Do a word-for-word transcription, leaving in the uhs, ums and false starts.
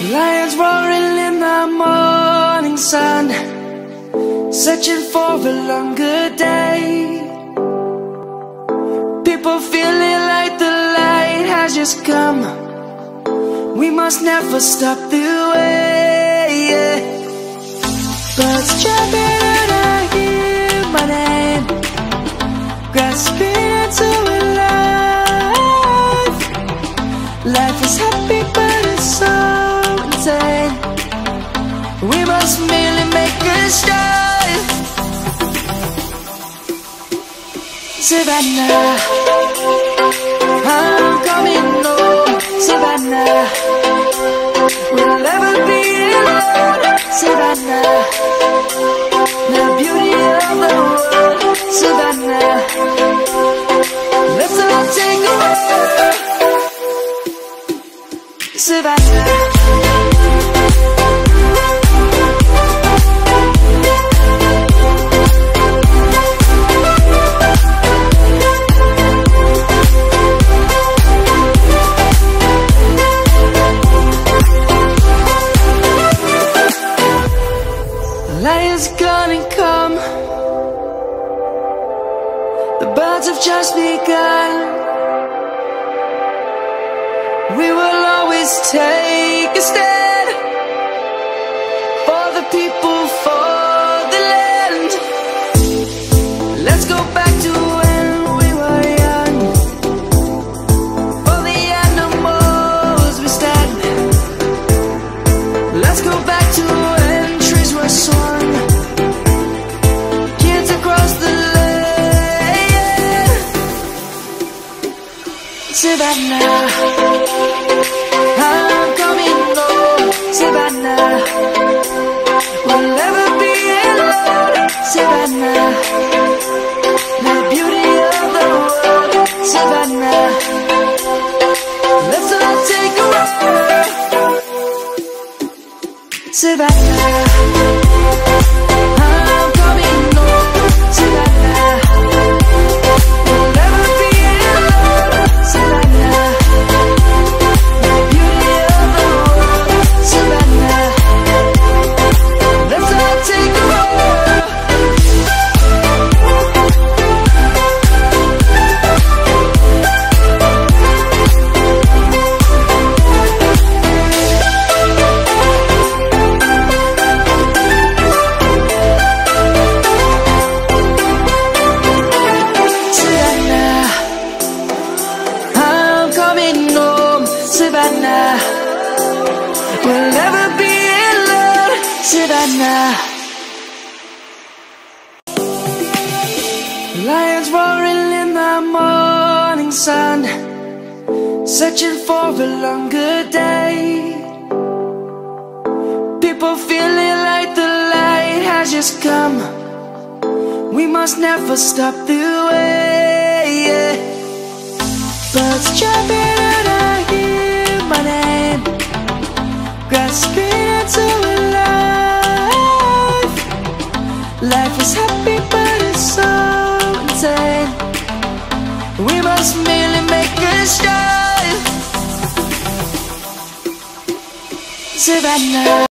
Lions roaring in the morning sun, searching for a longer day. People feeling like the light has just come. We must never stop the way, yeah. Birds jumping and I hear my name, grasping into a life. Life is happy but it's so insane. We must merely make a start. Savannah, I'm coming home. Savannah, we'll never be alone. Savannah, the beauty of the world. Savannah, let's all take a walk. Savannah, lion's gonna come. The birds have just begun. We will always take a stand for the people, for the land. Let's go back to when we were young. For the animals we stand. Let's go back to when trees were swung, kids across the lane. Savannah, I'm coming home. Savannah, we'll never be alone. Savannah, the beauty of the world. Savannah, let's all take a walk. Savannah, I'm coming home. Savannah, we'll never be alone. Savannah, the beauty of the world. Savannah, let's all take a walk. Savannah, we'll never be alone. Savannah, lions roaring in the morning sun, searching for a longer day. People feeling like the light has just come. We must never stop the way, yeah. Birds jumping and I hear my name, grasping into a life. Life is happy but it's so insane. We must merely make a start. Savannah.